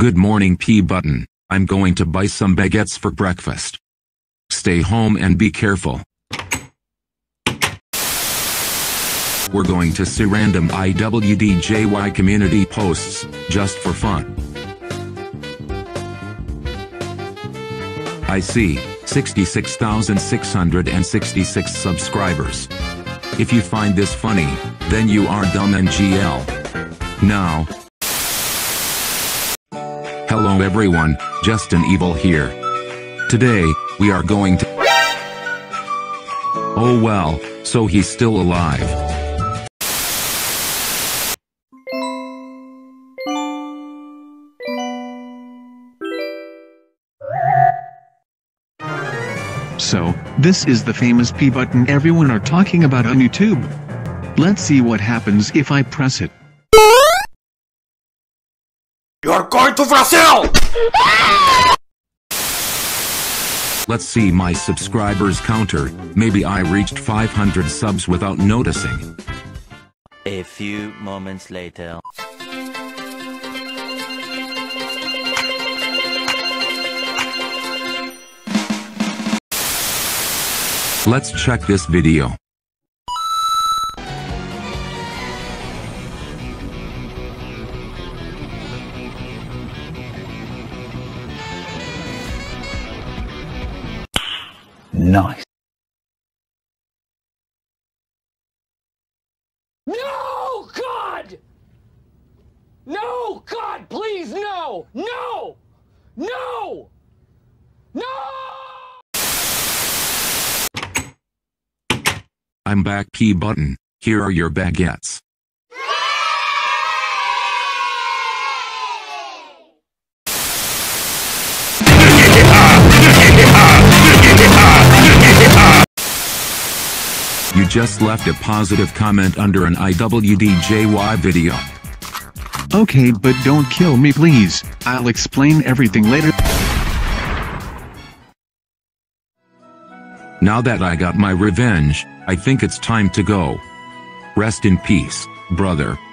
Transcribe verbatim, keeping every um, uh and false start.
Good morning, P Button. I'm going to buy some baguettes for breakfast. Stay home and be careful. We're going to see random I W D J Y community posts, just for fun. I see, sixty-six thousand six hundred sixty-six subscribers. If you find this funny, then you are dumb and G L. Now. Hello everyone, Justin Evil here. Today, we are going to... Oh well, so he's still alive. So, this is the famous P button everyone are talking about on YouTube. Let's see what happens if I press it. You're going to Brazil! Let's see my subscribers counter. Maybe I reached five hundred subs without noticing. A few moments later. Let's check this video. Nice. No, God! No, God, please, no! No! No! No! I'm back, P Button. Here are your baguettes. You just left a positive comment under an I W D J Y video. Okay, but don't kill me please, I'll explain everything later. Now that I got my revenge, I think it's time to go. Rest in peace, brother.